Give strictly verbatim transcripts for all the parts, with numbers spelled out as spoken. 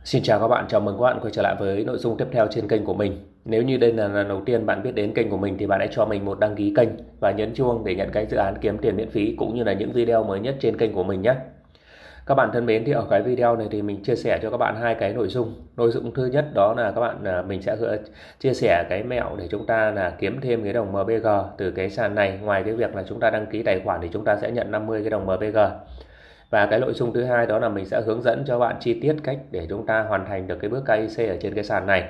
Xin chào các bạn, chào mừng các bạn quay trở lại với nội dung tiếp theo trên kênh của mình. Nếu như đây là lần đầu tiên bạn biết đến kênh của mình thì bạn hãy cho mình một đăng ký kênh và nhấn chuông để nhận cái dự án kiếm tiền miễn phí cũng như là những video mới nhất trên kênh của mình nhé. Các bạn thân mến, thì ở cái video này thì mình chia sẻ cho các bạn hai cái nội dung. Nội dung thứ nhất đó là các bạn à, mình sẽ chia sẻ cái mẹo để chúng ta là kiếm thêm cái đồng em bê giê từ cái sàn này. Ngoài cái việc là chúng ta đăng ký tài khoản thì chúng ta sẽ nhận năm mươi cái đồng em bê giê. Và cái nội dung thứ hai đó là mình sẽ hướng dẫn cho bạn chi tiết cách để chúng ta hoàn thành được cái bước ca i xê ở trên cái sàn này.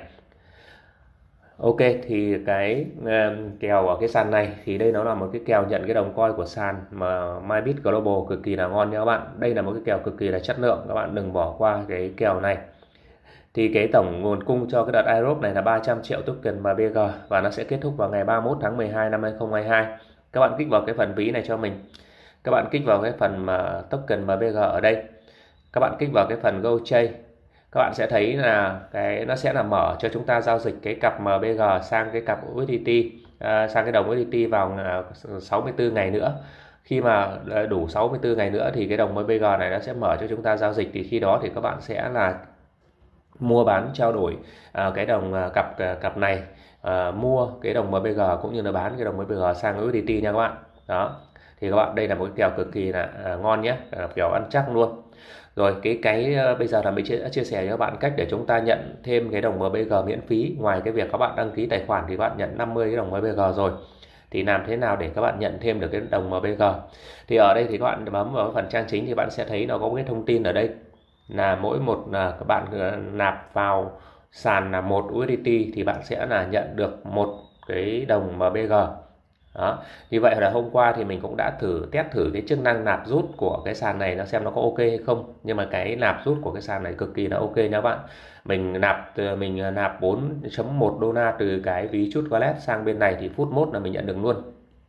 Ok, thì cái um, kèo ở cái sàn này thì đây nó là một cái kèo nhận cái đồng coin của sàn mà MyBit Global, cực kỳ là ngon nha các bạn. Đây là một cái kèo cực kỳ là chất lượng, các bạn đừng bỏ qua cái kèo này. Thì cái tổng nguồn cung cho cái đợt airdrop này là ba trăm triệu token em bê giê và nó sẽ kết thúc vào ngày ba mươi mốt tháng mười hai năm hai nghìn không trăm hai mươi hai. Các bạn kích vào cái phần ví này cho mình. Các bạn kích vào cái phần mà token em bê giê ở đây. Các bạn kích vào cái phần GoChain. Các bạn sẽ thấy là cái nó sẽ là mở cho chúng ta giao dịch cái cặp em bê giê sang cái cặp u ét đê tê, à, sang cái đồng u ét đê tê vào sáu mươi tư ngày nữa. Khi mà đủ sáu mươi tư ngày nữa thì cái đồng em bê giê này nó sẽ mở cho chúng ta giao dịch, thì khi đó thì các bạn sẽ là mua bán trao đổi à, cái đồng à, cặp à, cặp này, à, mua cái đồng em bê giê cũng như là bán cái đồng em bê giê sang u ét đê tê nha các bạn. Đó, thì các bạn, đây là một cái kèo cực kỳ là à, ngon nhé, à, kèo ăn chắc luôn. Rồi cái cái uh, bây giờ là mình chia, chia sẻ cho các bạn cách để chúng ta nhận thêm cái đồng em bê giê miễn phí. Ngoài cái việc các bạn đăng ký tài khoản thì các bạn nhận năm mươi cái đồng em bê giê rồi. Thì làm thế nào để các bạn nhận thêm được cái đồng em bê giê? Thì ở đây thì các bạn bấm vào phần trang chính thì bạn sẽ thấy nó có cái thông tin ở đây là mỗi một là các bạn nạp vào sàn là một u ét đê tê thì bạn sẽ là nhận được một cái đồng em bê giê. Đó. Như vậy là hôm qua thì mình cũng đã thử test thử cái chức năng nạp rút của cái sàn này, nó xem nó có ok hay không. Nhưng mà cái nạp rút của cái sàn này cực kỳ là ok nha các bạn. Mình nạp mình nạp bốn phẩy một đô la từ cái ví Trust Wallet sang bên này thì phút mốt là mình nhận được luôn.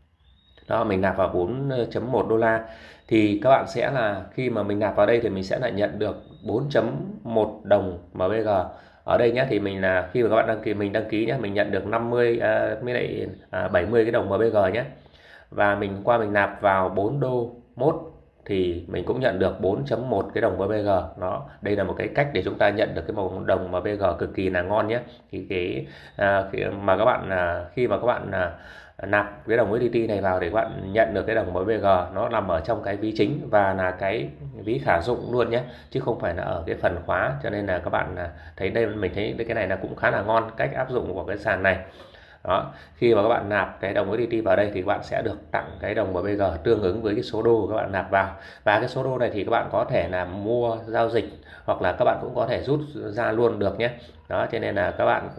Đó, mình nạp vào bốn phẩy một đô la thì các bạn sẽ là khi mà mình nạp vào đây thì mình sẽ lại nhận được bốn phẩy một đồng em bê giê. Ở đây nhé, thì mình là khi mà các bạn đăng ký, mình đăng ký nhé, mình nhận được năm mươi à, với lại à, bảy mươi cái đồng em bê giê nhé. Và mình qua mình nạp vào bốn đô mốt thì mình cũng nhận được bốn phẩy một cái đồng em bê giê. Đó, đây là một cái cách để chúng ta nhận được cái đồng em bê giê cực kỳ là ngon nhé. Thì cái à, mà các bạn à, khi mà các bạn à, nạp cái đồng u ét đê tê này vào để các bạn nhận được cái đồng em bê giê, nó nằm ở trong cái ví chính và là cái ví khả dụng luôn nhé, chứ không phải là ở cái phần khóa. Cho nên là các bạn thấy đây, mình thấy cái này là cũng khá là ngon, cách áp dụng của cái sàn này. Đó, khi mà các bạn nạp cái đồng u ét đê tê vào đây thì các bạn sẽ được tặng cái đồng em bê giê tương ứng với cái số đô các bạn nạp vào. Và cái số đô này thì các bạn có thể là mua giao dịch hoặc là các bạn cũng có thể rút ra luôn được nhé. Đó, cho nên là các bạn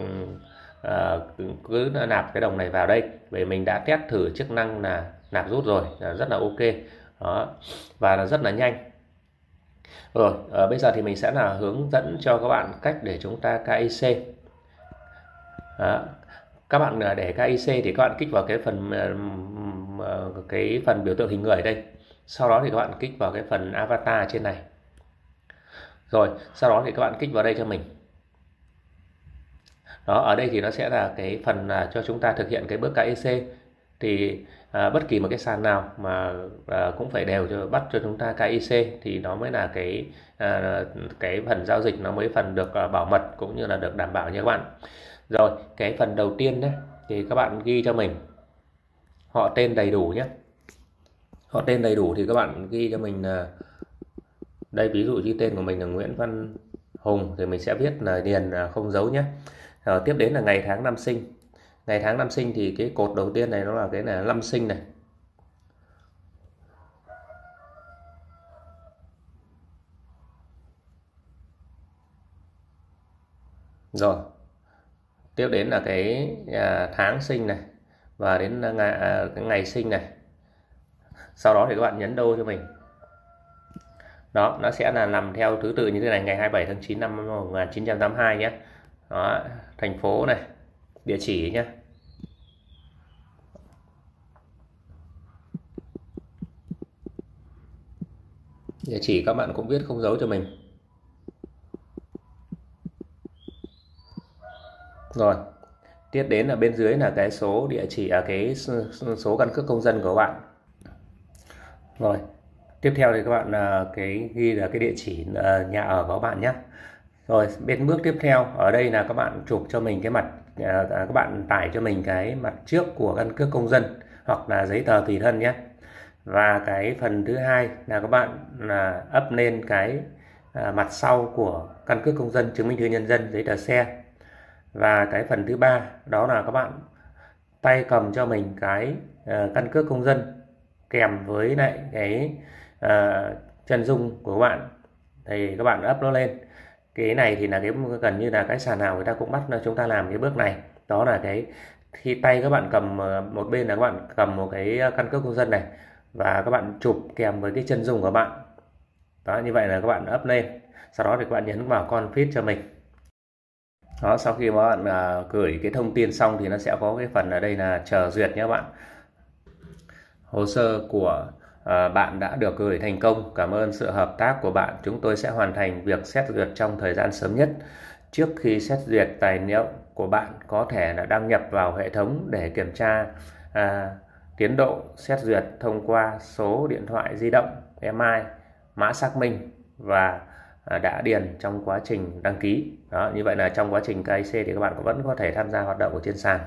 À, cứ nạp cái đồng này vào đây, vì mình đã test thử chức năng là nạp rút rồi, là rất là ok. Đó, và là rất là nhanh. Rồi à, bây giờ thì mình sẽ là hướng dẫn cho các bạn cách để chúng ta ca i xê. Đó, các bạn để ca i xê thì các bạn kích vào cái phần cái phần biểu tượng hình người ở đây, sau đó thì các bạn kích vào cái phần avatar trên này, rồi sau đó thì các bạn kích vào đây cho mình. Đó, ở đây thì nó sẽ là cái phần là cho chúng ta thực hiện cái bước ca i xê. Thì à, bất kỳ một cái sàn nào mà à, cũng phải đều cho bắt cho chúng ta ca i xê thì nó mới là cái à, cái phần giao dịch nó mới phần được à, bảo mật cũng như là được đảm bảo nha các bạn. Rồi cái phần đầu tiên đấy thì các bạn ghi cho mình họ tên đầy đủ nhé. Họ tên đầy đủ thì các bạn ghi cho mình là đây, ví dụ như tên của mình là Nguyễn Văn Hùng thì mình sẽ viết là điền không dấu nhé. Rồi, tiếp đến là ngày tháng năm sinh. Ngày tháng năm sinh thì cái cột đầu tiên này nó là cái là năm sinh này. Rồi, tiếp đến là cái à, tháng sinh này và đến ngày, à, cái ngày sinh này. Sau đó thì các bạn nhấn đô cho mình. Đó, nó sẽ là nằm theo thứ tự như thế này, ngày hai mươi bảy tháng chín năm một nghìn chín trăm tám mươi hai nhé. Đó, thành phố này, địa chỉ nhé. Địa chỉ các bạn cũng viết không dấu cho mình. Rồi, tiếp đến là bên dưới là cái số địa chỉ, à, cái số căn cước công dân của bạn. Rồi, tiếp theo thì các bạn à, cái ghi là cái địa chỉ à, nhà ở của các bạn nhé. Rồi bên bước tiếp theo ở đây là các bạn chụp cho mình cái mặt à, các bạn tải cho mình cái mặt trước của căn cước công dân hoặc là giấy tờ tùy thân nhé. Và cái phần thứ hai là các bạn là up lên cái à, mặt sau của căn cước công dân, chứng minh thư nhân dân, giấy tờ xe. Và cái phần thứ ba đó là các bạn tay cầm cho mình cái uh, căn cước công dân kèm với lại cái uh, chân dung của các bạn, thì các bạn up nó lên. Cái này thì là cái gần như là cái sàn nào người ta cũng bắt chúng ta làm cái bước này. Đó là cái khi tay các bạn cầm một bên là các bạn cầm một cái căn cước công dân này và các bạn chụp kèm với cái chân dung của bạn. Đó, như vậy là các bạn up lên. Sau đó thì các bạn nhấn vào confirm cho mình. Đó, sau khi các bạn uh, gửi cái thông tin xong thì nó sẽ có cái phần ở đây là chờ duyệt nhé các bạn. Hồ sơ của uh, bạn đã được gửi thành công. Cảm ơn sự hợp tác của bạn. Chúng tôi sẽ hoàn thành việc xét duyệt trong thời gian sớm nhất. Trước khi xét duyệt, tài liệu của bạn có thể là đăng nhập vào hệ thống để kiểm tra uh, tiến độ xét duyệt thông qua số điện thoại di động, email, mã xác minh và đã điền trong quá trình đăng ký. Đó, như vậy là trong quá trình ca i xê thì các bạn vẫn có thể tham gia hoạt động ở trên sàn.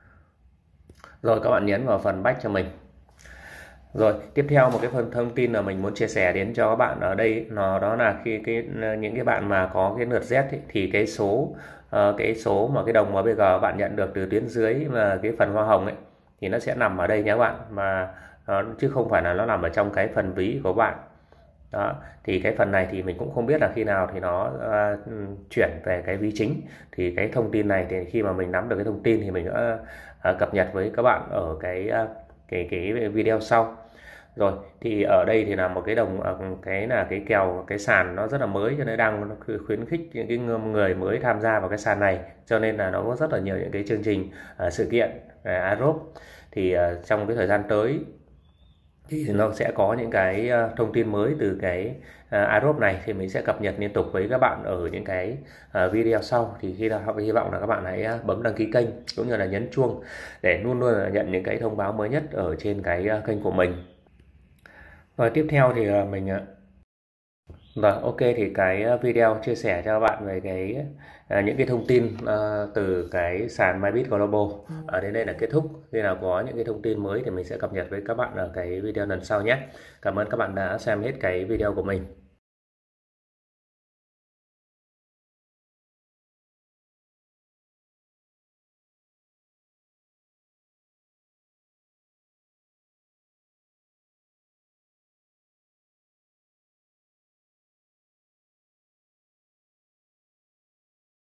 Rồi các bạn nhấn vào phần back cho mình. Rồi tiếp theo một cái phần thông tin là mình muốn chia sẻ đến cho các bạn ở đây, nó đó là khi cái những cái bạn mà có cái lượt Z ấy, thì cái số uh, cái số mà cái đồng mà bây giờ bạn nhận được từ tuyến dưới mà cái phần hoa hồng ấy thì nó sẽ nằm ở đây nhé các bạn, mà uh, chứ không phải là nó nằm ở trong cái phần ví của bạn. Đó, thì cái phần này thì mình cũng không biết là khi nào thì nó uh, chuyển về cái ví chính. Thì cái thông tin này thì khi mà mình nắm được cái thông tin thì mình đã uh, cập nhật với các bạn ở cái uh, cái cái video sau. Rồi thì ở đây thì là một cái đồng uh, cái là cái kèo cái sàn nó rất là mới, cho nên đang khuyến khích những cái người mới tham gia vào cái sàn này, cho nên là nó có rất là nhiều những cái chương trình uh, sự kiện uh, airdrop. Thì uh, trong cái thời gian tới thì nó sẽ có những cái thông tin mới từ cái uh, airdrop này, thì mình sẽ cập nhật liên tục với các bạn ở những cái uh, video sau. Thì khi nào hy vọng là các bạn hãy bấm đăng ký kênh cũng như là nhấn chuông để luôn luôn nhận những cái thông báo mới nhất ở trên cái uh, kênh của mình. Rồi tiếp theo thì uh, mình uh, Rồi ok, thì cái video chia sẻ cho các bạn về cái à, những cái thông tin à, từ cái sàn Bybit Global ở đến đây là kết thúc. Khi nào có những cái thông tin mới thì mình sẽ cập nhật với các bạn ở cái video lần sau nhé. Cảm ơn các bạn đã xem hết cái video của mình.